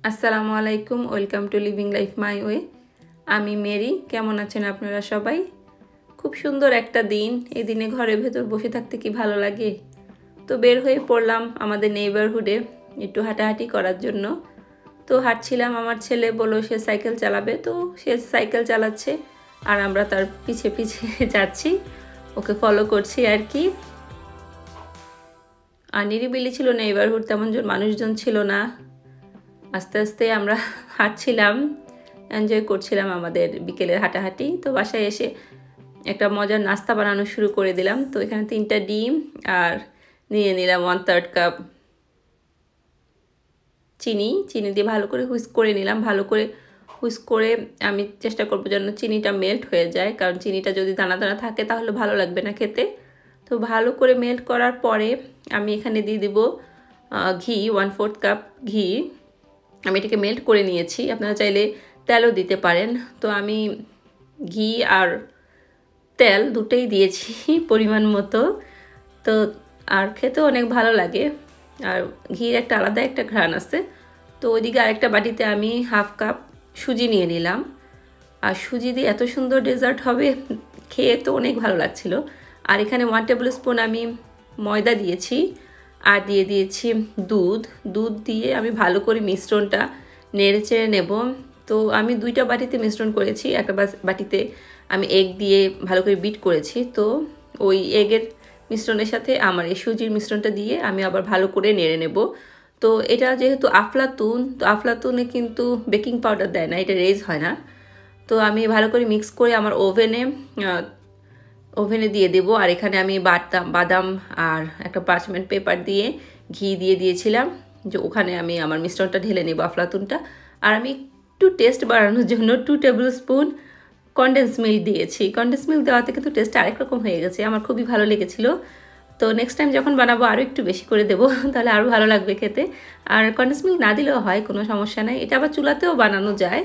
আসসালামু আলাইকুম, welcome to living life my way. আমি মেরি। কেমন আছেন আপনারা সবাই? খুব সুন্দর একটা দিন। এই দিনে ঘরের ভেতর বসে থাকতে কি ভালো লাগে। তো বের হয়ে পড়লাম আমাদের নেইবারহুডে একটু হাঁটাহাঁটি করার জন্য। তো হাঁটছিলাম, আমার ছেলে বলল সে সাইকেল চালাবে, তো সে সাইকেল চালাচ্ছে আর আমরা তার পিছে পিছে যাচ্ছি, ওকে ফলো করছি আর কি। আর নিরিবিলি ছিল নেইবারহুড, তেমন মানুষজন ছিল না। আস্তে আস্তে আমরা হাঁটছিলাম, এনজয় করছিলাম আমাদের বিকেলের হাঁটাহাঁটি। তো বাসায় এসে একটা মজার নাস্তা বানানো শুরু করে দিলাম। তো এখানে 3টা ডিম আর নিয়ে নিলাম 1/3 কাপ চিনি দিয়ে ভালো করে হুইস্ক করে নিলাম। ভালো করে হুইস্ক করে আমি চেষ্টা করবো যেন চিনিটা মেল্ট হয়ে যায়, কারণ চিনিটা যদি দানা দানা থাকে তাহলে ভালো লাগবে না খেতে। তো ভালো করে মেল্ট করার পরে আমি এখানে দিয়ে দিব ঘি, 1/4 কাপ ঘি। আমি এটাকে মেল্ট করে নিয়েছি, আপনারা চাইলে তেলও দিতে পারেন। তো আমি ঘি আর তেল দুটোই দিয়েছি পরিমাণ মতো। তো আর খেতেও অনেক ভালো লাগে, আর ঘির একটা আলাদা একটা ঘ্রাণ আছে। তো ওইদিকে আরেকটা বাটিতে আমি 1/2 কাপ সুজি নিয়ে নিলাম। আর সুজি দিয়ে এত সুন্দর ডেজার্ট হবে, খেয়ে তো অনেক ভালো লাগছিল। আর এখানে 1 টেবিল স্পুন আমি ময়দা দিয়েছি আর দিয়ে দিয়েছি দুধ দিয়ে আমি ভালো করে মিশ্রণটা নেড়ে চেড়ে নেব। তো আমি 2টা বাটিতে মিশ্রণ করেছি, একটা বাটিতে আমি এগ দিয়ে ভালো করে বিট করেছি। তো ওই এগের মিশ্রণের সাথে আমার এই সুজির মিশ্রণটা দিয়ে আমি আবার ভালো করে নেড়ে নেব। তো এটা যেহেতু আফলাতুন, তো আফলাতুনে কিন্তু বেকিং পাউডার দেয় না, এটা রেজ হয় না। তো আমি ভালো করে মিক্স করে আমার ওভেনে দিয়ে দেবো। আর এখানে আমি বাদাম আর একটা পার্চমেন্ট পেপার দিয়ে ঘি দিয়ে দিয়েছিলাম, যে ওখানে আমি আমার মিশ্রণটা ঢেলে নেব আফলাতুনটা। আর আমি একটু টেস্ট বাড়ানোর জন্য 2 টেবিল স্পুন কনডেন্স মিল্ক দিয়েছি। কনডেন্স মিল্ক দেওয়াতে কিন্তু টেস্টটা আরেক রকম হয়ে গেছে, আমার খুবই ভালো লেগেছিল। তো নেক্সট টাইম যখন বানাবো আরও একটু বেশি করে দেবো, তাহলে আরও ভালো লাগবে খেতে। আর কনডেন্স মিল্ক না দিলেও হয়, কোনো সমস্যা নাই। এটা আবার চুলাতেও বানানো যায়,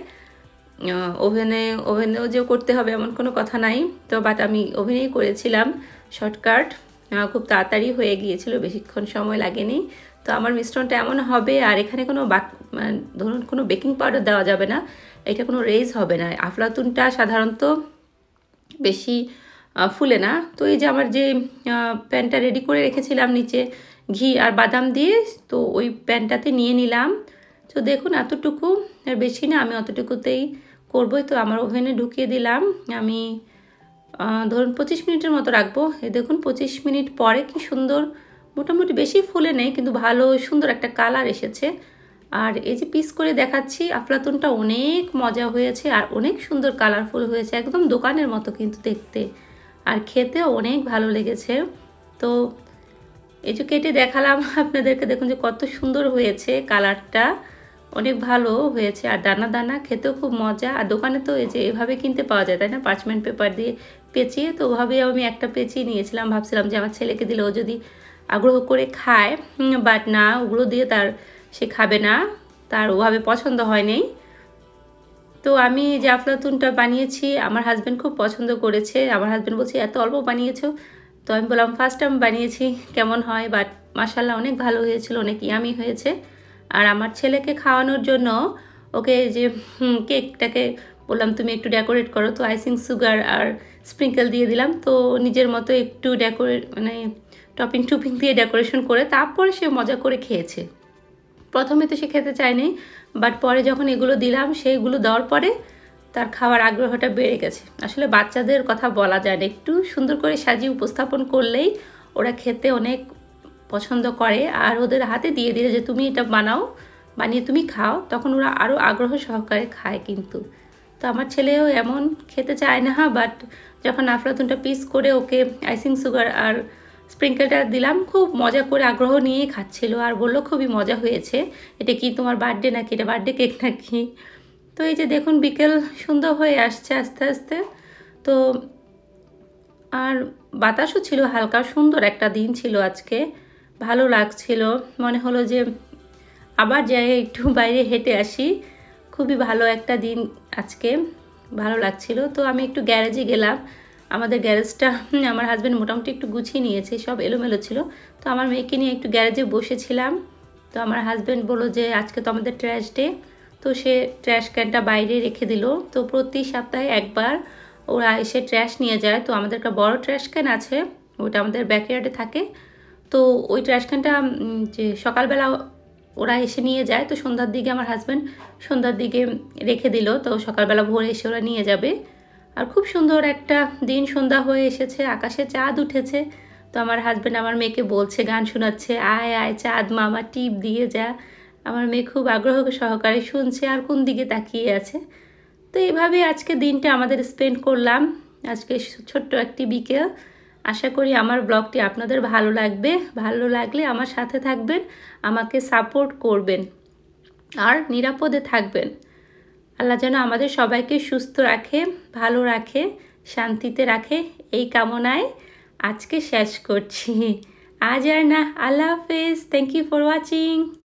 ওভেনেও যে করতে হবে এমন কোনো কথা নাই। তো বাট আমি ওভেনেই করেছিলাম, শর্টকাট, খুব তাড়াতাড়ি হয়ে গিয়েছিল, বেশিক্ষণ সময় লাগেনি। তো আমার মিশ্রণটা এমন হবে। আর এখানে কোনো ধরুন কোনো বেকিং পাউডার দেওয়া যাবে না, এটা কোনো রেজ হবে না। আফলাতুনটা সাধারণত বেশি ফুলে না। তো এই যে আমার যে প্যানটা রেডি করে রেখেছিলাম নিচে ঘি আর বাদাম দিয়ে, তো ওই প্যানটাতে নিয়ে নিলাম। তো দেখুন এতটুকু, আর বেশি না, আমি অতটুকুতেই করবোই। তো আমার ওভেনে ঢুকিয়ে দিলাম। আমি ধরুন 25 মিনিটের মতো রাখবো। এই দেখুন 25 মিনিট পরে কি সুন্দর, মোটামুটি বেশি ফুলে নেই কিন্তু ভালো সুন্দর একটা কালার এসেছে। আর এই যে পিস করে দেখাচ্ছি, আফলাতুনটা অনেক মজা হয়েছে আর অনেক সুন্দর কালারফুল হয়েছে, একদম দোকানের মতো কিন্তু দেখতে, আর খেতেও অনেক ভালো লেগেছে। তো এই যে কেটে দেখালাম আপনাদেরকে, দেখুন যে কত সুন্দর হয়েছে, কালারটা অনেক ভালো হয়েছে আর দানা দানা, খেতেও খুব মজা। আর দোকানে তো এই যে এভাবে কিনতে পাওয়া যায়, তাই না, পার্চমেন্ট পেপার দিয়ে পেঁচিয়ে। তো ওভাবেই আমি একটা পেঁচিয়ে নিয়েছিলাম, ভাবছিলাম যে আমার ছেলেকে দিলে ও যদি আগ্রহ করে খায়, বাট না, ওগুলো দিয়ে সে খাবে না, তার ওভাবে পছন্দ হয়নি। তো আমি যে আফলাতুনটা বানিয়েছি আমার হাজব্যান্ড খুব পছন্দ করেছে। আমার হাজব্যান্ড বলছে এত অল্প বানিয়েছো। তো আমি বললাম ফার্স্ট টাইম বানিয়েছি, কেমন হয়, বাট মাশাআল্লাহ অনেক ভালো হয়েছিল, অনেক ইয়ামি হয়েছে। আর আমার ছেলেকে খাওয়ানোর জন্য ওকে যে কেকটাকে বললাম তুমি একটু ডেকোরেট করো, তো আইসিং সুগার আর স্প্রিঙ্কেল দিয়ে দিলাম। তো নিজের মতো একটু টপিং দিয়ে ডেকোরেশন করে তারপরে সে মজা করে খেয়েছে। প্রথমে তো সে খেতে চায়নি, বাট পরে যখন এগুলো দিলাম, সেইগুলো দেওয়ার পরে তার খাওয়ার আগ্রহটা বেড়ে গেছে। আসলে বাচ্চাদের কথা বলা যায় না, একটু সুন্দর করে সাজিয়ে উপস্থাপন করলেই ওরা খেতে অনেক পছন্দ করে। আর ওদের হাতে দিয়ে দিলে যে তুমি এটা বানিয়ে তুমি খাও, তখন ওরা আরও আগ্রহ সহকারে খায় কিন্তু। তো আমার ছেলেও এমন খেতে চায় না, বাট যখন আফলাতুনটা পিস করে ওকে আইসিং সুগার আর স্প্রিঙ্কেলটা দিলাম, খুব মজা করে আগ্রহ নিয়ে খাচ্ছিল আর বললো খুবই মজা হয়েছে, এটা কি তোমার বার্থডে নাকি, এটা বার্থডে কেক নাকি। তো এই যে দেখুন বিকেল সুন্দর হয়ে আসছে আস্তে আস্তে। তো আর বাতাসও ছিল হালকা, সুন্দর একটা দিন ছিল আজকে, ভালো লাগছিল। মনে হলো যে আবার যাই একটু বাইরে হেঁটে আসি, খুবই ভালো একটা দিন আজকে, ভালো লাগছিল। তো আমি একটু গ্যারেজে গেলাম। আমাদের গ্যারেজটা আমার হাজব্যান্ড মোটামুটি একটু গুছিয়ে নিয়েছে, সব এলোমেলো ছিল। তো আমার মেয়েকে নিয়ে একটু গ্যারেজে বসেছিলাম। তো আমার হাজব্যান্ড বললো যে আজকে তো আমাদের ট্র্যাশ ডে, তো সে ট্র্যাশ ক্যানটা বাইরে রেখে দিল। তো প্রতি সপ্তাহে একবার ওরা এসে ট্র্যাশ নিয়ে যায়। তো আমাদের একটা বড় ট্র্যাশ ক্যান আছে, ওইটা আমাদের ব্যাকইয়ার্ডে থাকে। তো ওই ট্র্যাশ ক্যানটা যে সকালবেলা ওরা এসে নিয়ে যায়, তো সন্ধ্যার দিকে আমার হাজব্যান্ড সন্ধ্যার দিকে রেখে দিল। তো সকালবেলা ভোরে এসে ওরা নিয়ে যাবে। আর খুব সুন্দর একটা দিন, সন্ধ্যা হয়ে এসেছে, আকাশে চাঁদ উঠেছে। তো আমার হাজব্যান্ড আমার মেয়েকে বলছে, গান শোনাচ্ছে, আয় আয় চাঁদ মামা টিপ দিয়ে যা। আমার মেয়ে খুব আগ্রহ সহকারে শুনছে আর কোন দিকে তাকিয়ে আছে। তো এইভাবে আজকে দিনটা আমাদের স্পেন্ড করলাম। আজকে ছোট্ট একটি বিকেল। আশা করি আমার ব্লগটি আপনাদের ভালো লাগবে। ভালো লাগলে আমার সাথে থাকবেন, আমাকে সাপোর্ট করবেন আর নিরাপদে থাকবেন। আল্লাহ যেন আমাদের সবাইকে সুস্থ রাখে, ভালো রাখে, শান্তিতে রাখে, এই কামনায় আজকে শেষ করছি। আজ আর না, আল্লাহ হাফেজ। Thank you for watching.